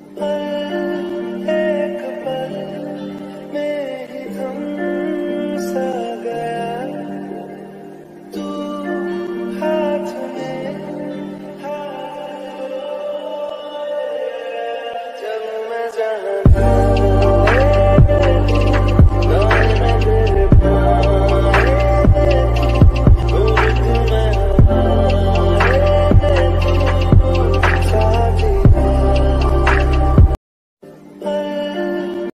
पल एक पल में ही थम सा गया तू हाथ में हाथ जब मैं जहाँ